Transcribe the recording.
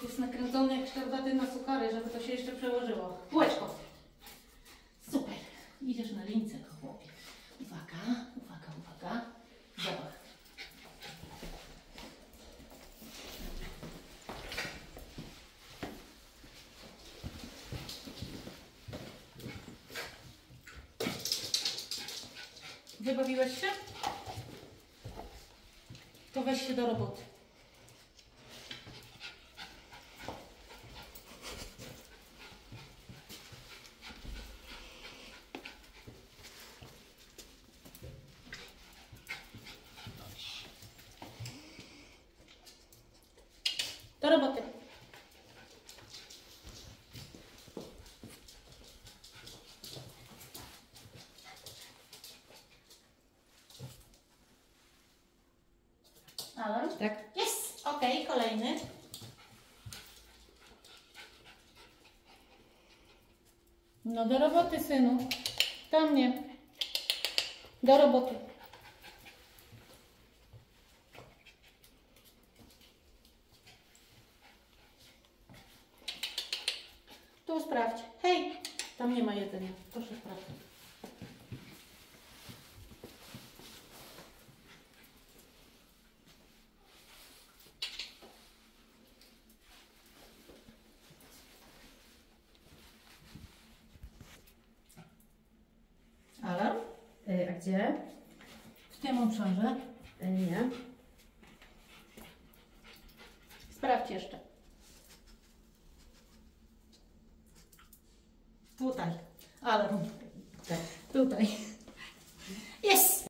jest nakręcony jak szczerbaty na suchary, żeby to się jeszcze przełożyło. Kółeczko. Super. Idziesz na lince, chłopie. Uwaga, uwaga, uwaga. Zapach. Wybawiłeś się? To weź się do roboty. Do roboty. Alarm? Tak. Jest! Okej, kolejny. No do roboty, synu. Do mnie. Do roboty. Tu sprawdź. Hej! Tam nie ma jedzenia. Proszę sprawdzić. Alarm? A gdzie? W tym obszarze. Nie. Sprawdź jeszcze. Tutaj. Alarm. Tak. Tutaj. Jest!